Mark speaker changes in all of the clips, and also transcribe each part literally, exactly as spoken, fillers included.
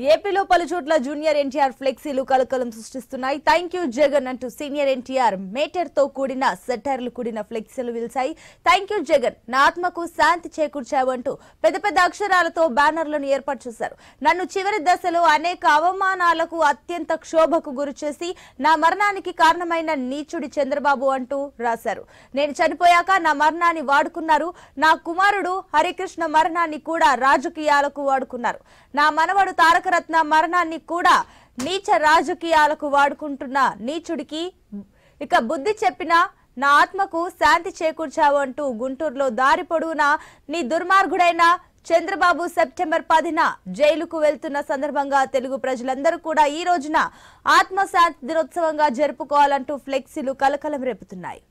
Speaker 1: ఏపీలో పలు చోట్ల జూనియర్ ఎన్టీఆర్ ఫ్లెక్సీలు కలకలం సృష్టిస్తున్నాయి. థ్యాంక్ యూ జగన్ అంటూ సీనియర్ ఎన్టీఆర్ మేటర్ తో కూడిన సెటర్లు కూడిన ఫ్లెక్సీలు విల్సాయి. థ్యాంక్ యూ జగన్, నా ఆత్మకు శాంతి చేకూర్చావు అంటూ పెద్ద పెద్ద అక్షరాలతో బ్యానర్లను ఏర్పాటు చేశారు. నన్ను చివరి దశలో అనేక అవమానాలకు అత్యంత క్షోభకు గురిచేసి నా మరణానికి కారణమైన నీచుడి చంద్రబాబు అంటూ రాశారు. నేను చనిపోయాక నా మరణాన్ని వాడుకున్నారు. నా కుమారుడు హరికృష్ణ మరణాన్ని కూడా రాజకీయాలకు వాడుకున్నారు. నా మనవడు తారకరత్న మరణాన్ని కూడా నీచ రాజకీయాలకు వాడుకుంటున్న నీచుడికి ఇక బుద్ధి చెప్పిన నా ఆత్మకు శాంతి చేకూర్చావు అంటూ గుంటూరులో దారి పొడవునా నీ దుర్మార్గుడైన చంద్రబాబు సెప్టెంబర్ పదిన జైలుకు వెళ్తున్న సందర్భంగా తెలుగు ప్రజలందరూ కూడా ఈ రోజున ఆత్మశాంతి దినోత్సవంగా జరుపుకోవాలంటూ ఫ్లెక్సీలు కలకలం రేపుతున్నాయి.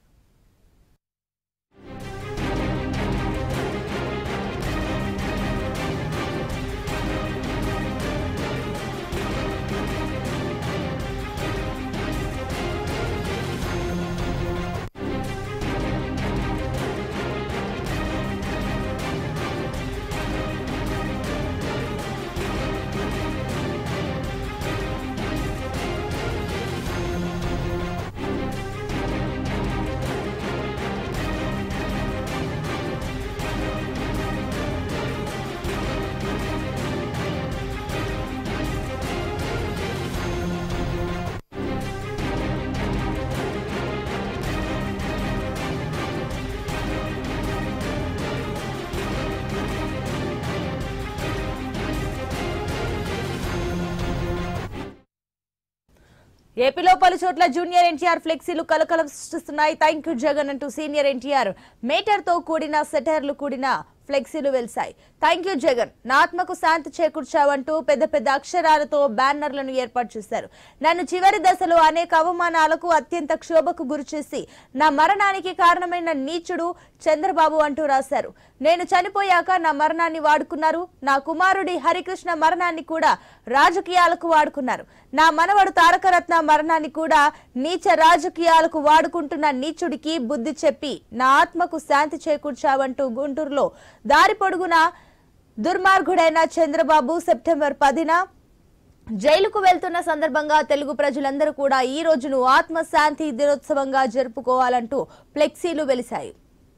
Speaker 1: ఏపీలో పలు చోట్ల జూనియర్ ఎన్టీఆర్ ఫ్లెక్సీలు కలకలం సృష్టిస్తున్నాయి. థ్యాంక్ యూ జగన్ అంటూ సీనియర్ ఎన్టీఆర్ మేటర్ తో కూడిన సెటర్లు కూడిన ఫ్లెక్సీలు వెల్సాయి. థ్యాంక్ యూ జగన్, నా ఆత్మకు శాంతి చేకూర్చావంటూ పెద్ద పెద్ద అక్షరాలతో బ్యానర్లను ఏర్పాటు చేశారు. నన్ను చివరి దశలో అనేక అవమానాలకు అత్యంత క్షోభకు గురిచేసి నా మరణానికి కారణమైన నీచుడు చంద్రబాబు అంటూ రాశారు. నేను చనిపోయాక నా మరణాన్ని వాడుకున్నారు. నా కుమారుడి హరికృష్ణ మరణాన్ని కూడా రాజకీయాలకు వాడుకున్నారు. నా మనవడు తారకరత్న మరణాన్ని కూడా నీచ రాజకీయాలకు వాడుకుంటున్న నీచుడికి బుద్ధి చెప్పి నా ఆత్మకు శాంతి చేకూర్చావంటూ గుంటూరులో దారి పొడుగున దుర్మార్గుడైన చంద్రబాబు సెప్టెంబర్ పదిన జైలుకు వెళ్తున్న సందర్భంగా తెలుగు ప్రజలందరూ కూడా ఈ రోజును ఆత్మశాంతి దినోత్సవంగా జరుపుకోవాలంటూ ఫ్లెక్సీలు వెలిశాయి.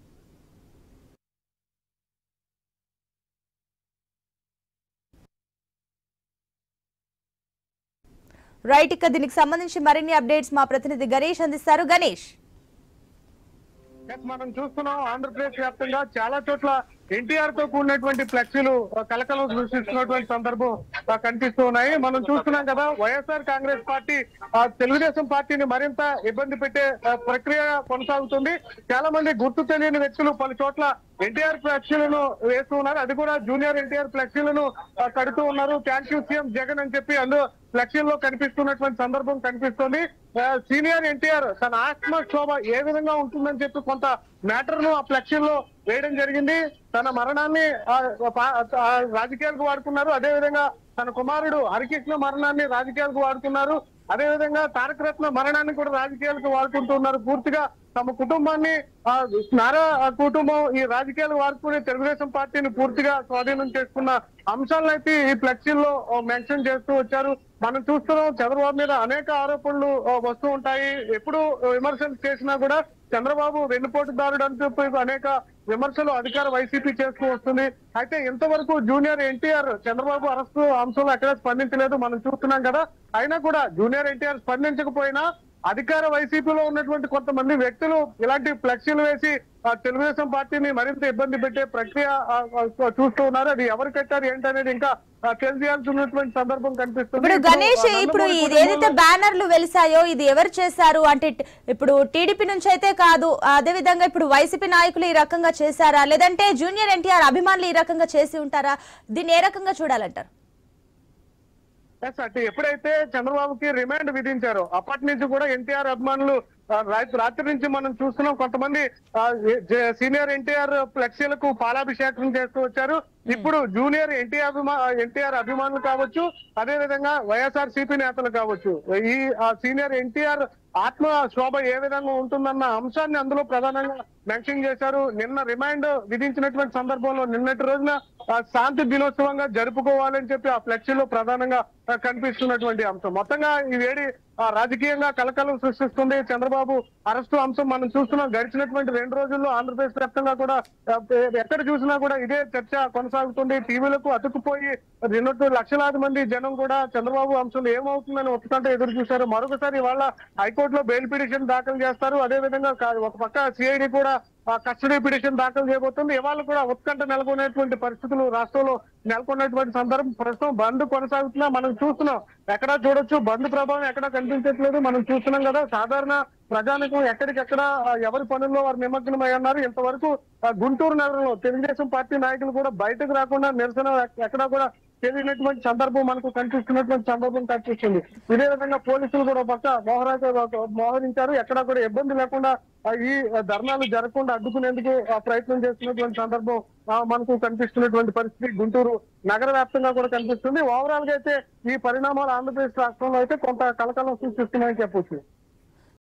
Speaker 1: రైట్, ఇక దీనికి సంబంధించి మరిన్ని అప్డేట్స్ మా ప్రతినిధి గణేష్ అందిస్తారు. గణేష్,
Speaker 2: మనం చూస్తున్నాం ఆంధ్రప్రదేశ్ వ్యాప్తంగా చాలా చోట్ల ఎన్టీఆర్ తో కూడినటువంటి ఫ్లెక్సీలు కలకలం సృష్టిస్తున్నటువంటి సందర్భం కనిపిస్తూ ఉన్నాయి. మనం చూస్తున్నాం కదా, వైఎస్ఆర్ కాంగ్రెస్ పార్టీ తెలుగుదేశం పార్టీని మరింత ఇబ్బంది పెట్టే ప్రక్రియ కొనసాగుతుంది. చాలా మంది గుర్తు తెలియని వ్యక్తులు పలు చోట్ల ఎన్టీఆర్ ఫ్లెక్సీలను వేస్తూ ఉన్నారు. అది కూడా జూనియర్ ఎన్టీఆర్ ఫ్లెక్సీలను కడుతూ ఉన్నారు. థ్యాంక్ యూ సీఎం జగన్ అని చెప్పి అందులో ఫ్లెక్సీల్లో కనిపిస్తున్నటువంటి సందర్భం కనిపిస్తుంది. సీనియర్ ఎన్టీఆర్ తన ఆత్మక్షోభ ఏ విధంగా ఉంటుందని చెప్పి కొంత మ్యాటర్ ను ఆ ఫ్లెక్సీల్లో వేయడం జరిగింది. తన మరణాన్ని రాజకీయాలకు వాడుకున్నారు. అదే విధంగా తన కుమారుడు హరికృష్ణ మరణాన్ని రాజకీయాలకు వాడుకున్నారు. అదే విధంగా తారకరత్న మరణాన్ని కూడా రాజకీయాలకు వాడుకుంటున్నారు. పూర్తిగా తమ కుటుంబాన్ని నారా కుటుంబం ఈ రాజకీయాలు వాడుకుని తెలుగుదేశం పార్టీని పూర్తిగా స్వాధీనం చేసుకున్న అంశాలను అయితే ఈ ఫ్లెక్సీల్లో మెన్షన్ చేస్తూ వచ్చారు. మనం చూస్తున్నాం, చంద్రబాబు మీద అనేక ఆరోపణలు వస్తూ ఉంటాయి. ఎప్పుడు విమర్శలు చేసినా కూడా చంద్రబాబు వెన్నుపోటుదారుడు అని చెప్పి అనేక విమర్శలు అధికార వైసీపీ చేస్తూ వస్తుంది. అయితే ఇంతవరకు జూనియర్ ఎన్టీఆర్ చంద్రబాబు అరెస్టు అంశంలో ఎక్కడ స్పందించలేదు మనం చూస్తున్నాం కదా. అయినా కూడా జూనియర్ ఎన్టీఆర్ స్పందించకపోయినా అధికార వైసీపీలో ఉన్నటువంటి కొంతమంది వ్యక్తులు ఇలాంటి ఫ్లెక్సీలు వేసి తెలుగుదేశం పార్టీని మరింత ఇబ్బంది పెట్టే ప్రక్రియ చూస్తూ ఉన్నారు. అది ఎవరు కట్టారు ఏంటనేది ఇంకా తెలియాల్సినటువంటి సందర్భం కనిపిస్తుంది.
Speaker 1: ఇప్పుడు గణేష్, ఇప్పుడు ఏదైతే బ్యానర్లు వెలిసాయో ఇది ఎవరు చేశారు అంటే ఇప్పుడు టీడీపీ నుంచి అయితే కాదు, అదే విధంగా ఇప్పుడు వైసీపీ నాయకులు ఈ రకంగా చేశారా, లేదంటే జూనియర్ ఎన్టీఆర్ అభిమానులు ఈ రకంగా చేసి ఉంటారా? దీన్ని ఏ రకంగా చూడాలంటారు?
Speaker 2: అంటే ఎప్పుడైతే చంద్రబాబుకి రిమాండ్ విధించారో అప్పటి నుంచి కూడా ఎన్టీఆర్ అభిమానులు రాత్రి నుంచి మనం చూస్తున్నాం. కొంతమంది సీనియర్ ఎన్టీఆర్ ఫ్లెక్సీలకు పాలాభిషేకం చేస్తూ వచ్చారు. ఇప్పుడు జూనియర్ ఎన్టీఆర్ అభిమా ఎన్టీఆర్ అభిమానులు కావచ్చు, అదే విధంగా వైఎస్ఆర్ సిపి నేతలు కావచ్చు, ఈ సీనియర్ ఎన్టీఆర్ ఆత్మ శోభ ఏ విధంగా ఉంటుందన్న అంశాన్ని అందులో ప్రధానంగా మెన్షన్ చేశారు. నిన్న రిమాండ్ విధించినటువంటి సందర్భంలో నిన్నటి రోజున శాంతి దినోత్సవంగా జరుపుకోవాలని చెప్పి ఆ ఫ్లెక్సీలో ప్రధానంగా కనిపిస్తున్నటువంటి అంశం. మొత్తంగా ఈ వేడి రాజకీయంగా కలకలం సృష్టిస్తుంది. చంద్రబాబు అరెస్టు అంశం మనం చూస్తున్నాం. గడిచినటువంటి రెండు రోజుల్లో ఆంధ్రప్రదేశ్ వ్యాప్తంగా కూడా ఎక్కడ చూసినా కూడా ఇదే చర్చ కొనసాగుతుంది. టీవీలకు అతుక్కుపోయి రెండు లక్షలాది మంది జనం కూడా చంద్రబాబు అంశంలో ఏమవుతుందని ఒప్పుకుంటే ఎదురు చూశారు. మరొకసారి వాళ్ళ హైకోర్టులో బెయిల్ పిటిషన్ దాఖలు చేస్తారు. అదే విధంగా ఒక పక్క సిఐడి కూడా కస్టడీ పిటిషన్ దాఖలు చేయబోతుంది. ఇవాళ కూడా ఉత్కంఠ నెలకొనేటువంటి పరిస్థితులు రాష్ట్రంలో నెలకొన్నటువంటి సందర్భం. ప్రస్తుతం బంద్ కొనసాగుతున్నా మనం చూస్తున్నాం. ఎక్కడా చూడొచ్చు బంద్ ప్రభావం ఎక్కడా కనిపించట్లేదు. మనం చూస్తున్నాం కదా, సాధారణ ప్రజానికం ఎక్కడికెక్కడ ఎవరి పనుల్లో వారు నిమగ్నమై ఉన్నారు. ఇంతవరకు గుంటూరు నగరంలో తెలుగుదేశం పార్టీ నాయకులు కూడా బయటకు రాకుండా నిరసన ఎక్కడా కూడా తెలియనటువంటి సందర్భం మనకు కనిపిస్తున్నటువంటి సందర్భం కనిపిస్తుంది. ఇదే విధంగా పోలీసులు కూడా పక్క మోహరాజ మోహరించారు. ఎక్కడా కూడా ఇబ్బంది లేకుండా ఈ ధర్నాలు జరగకుండా అడ్డుకునేందుకు ప్రయత్నం చేస్తున్నటువంటి సందర్భం మనకు కనిపిస్తున్నటువంటి పరిస్థితి గుంటూరు నగర వ్యాప్తంగా కూడా కనిపిస్తుంది. ఓవరాల్ గా అయితే ఈ పరిణామాలు ఆంధ్రప్రదేశ్ రాష్ట్రంలో అయితే కొంత కలకలం సృష్టిస్తున్నాయని చెప్పొచ్చు.